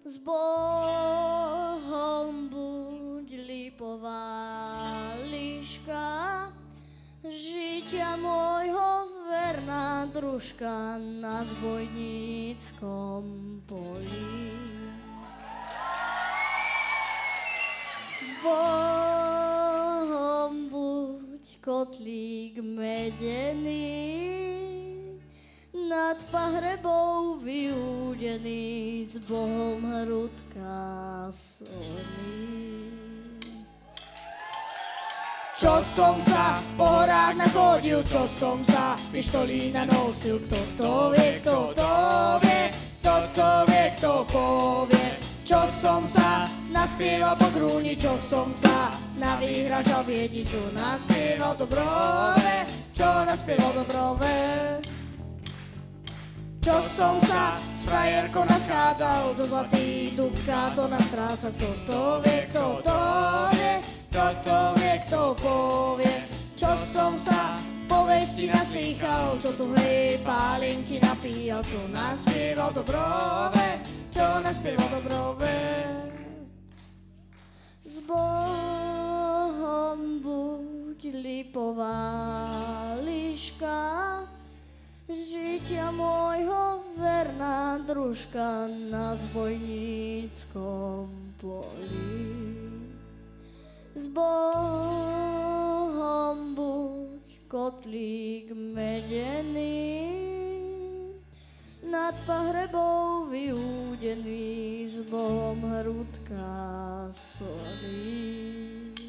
S Bohom buď lipová liška, žitia môjho verná družka na zbojníckom poli. S Bohom buď kotlík medený, nad pahrebou vyúdený, s Bohom hrudka solí. Čo som sa po horách nachodil, čo som sa pištolí nanosil, kto to vie, kto to vie, kto to vie, kto povie. Čo som sa naspieval po grúni, čo som sa navyhražal v jedniču, naspieval Dobrove, čo naspieval Dobrove. Čo som sa s frajerkou naschádzal, zo zlatých dukátov nastrácal, kto to vie, kto to vie, kto to vie, kto povie. Čo som sa povesti nasýchal, čo tu hej pálinky napíjal, čo naspieval Dobrove, čo naspieval Dobrove. S Bohom buď lipová liška, žitia môjho verná družka na zbojníckom poli. S Bohom buď kotlík medený, nad pahrebou vyúdený, s Bohom hrudka solí.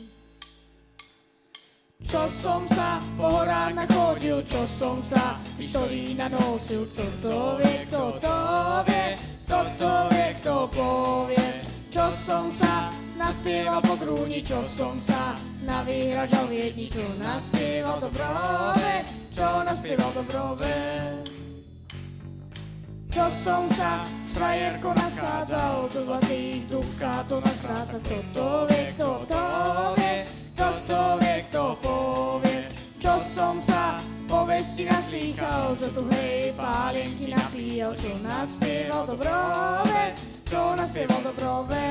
Čo som sa po horách nachodil, čo som sa pištolí nanosil, kto to vie, kto to vie, kto to vie, kto povie. Čo som sa naspieval po grúni, čo som sa navyhražal v jedniču, naspieval Dobrove, čo naspieval Dobrove. Čo som sa s frajerkou naschádzal, zo zlatých dukátov nastrácal, kto to vie, kto to vie, kto to vie, kto povie. Čo som sa povesti nasýchal, čo tu hej pálienky napíjal, čo naspieval Dobrove, čo naspieval Dobrove.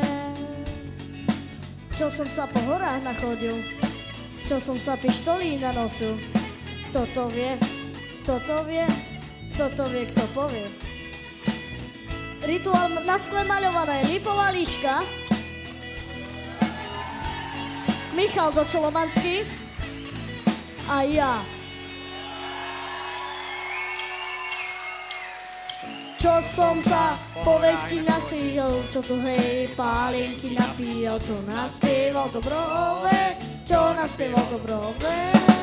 Čo som sa po horách nachodil, čo som sa pištolí nanosil, kto to vie, kto to vie, kto to vie, kto povie. Rituál na skle maľované, lipová líška, Michal Dočolomanský a ja. Čo som sa povesti nasýhal, čo tu hej pálienky napíjal, čo naspieval Dobrove, čo naspieval Dobrove.